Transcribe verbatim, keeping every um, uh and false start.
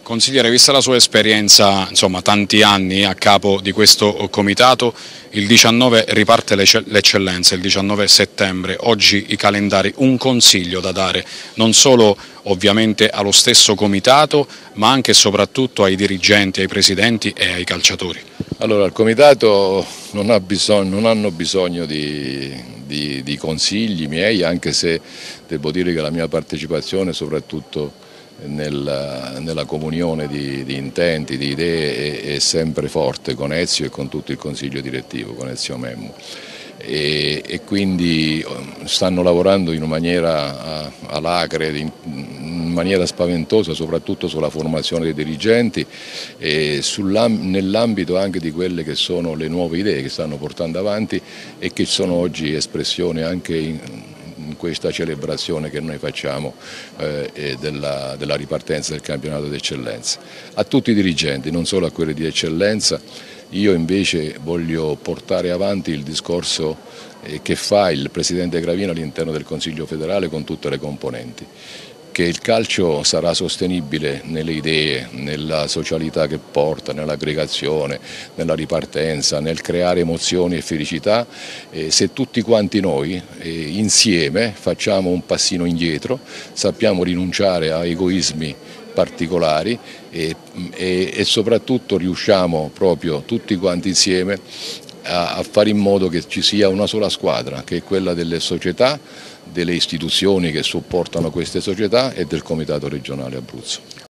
Consigliere, vista la sua esperienza, insomma tanti anni a capo di questo comitato, il diciannove riparte l'eccellenza, il diciannove settembre, oggi i calendari, un consiglio da dare non solo ovviamente allo stesso comitato ma anche e soprattutto ai dirigenti, ai presidenti e ai calciatori. Allora, il comitato non, ha bisogno, non hanno bisogno di, di, di consigli miei, anche se devo dire che la mia partecipazione soprattutto Nella, nella comunione di, di intenti, di idee è, è sempre forte con Ezio e con tutto il consiglio direttivo, con Ezio Memmo. E, e quindi stanno lavorando in maniera alacre, in maniera spaventosa, soprattutto sulla formazione dei dirigenti e nell'ambito anche di quelle che sono le nuove idee che stanno portando avanti e che sono oggi espressione anche in, in questa celebrazione che noi facciamo eh, della, della ripartenza del campionato d'eccellenza. A tutti i dirigenti, non solo a quelli di eccellenza, io invece voglio portare avanti il discorso eh, che fa il Presidente Gravina all'interno del Consiglio federale con tutte le componenti, che il calcio sarà sostenibile nelle idee, nella socialità che porta, nell'aggregazione, nella ripartenza, nel creare emozioni e felicità, eh, se tutti quanti noi eh, insieme facciamo un passino indietro, sappiamo rinunciare a egoismi particolari e, e, e soprattutto riusciamo proprio tutti quanti insieme a, a fare in modo che ci sia una sola squadra, che è quella delle società, delle istituzioni che supportano queste società e del Comitato regionale Abruzzo.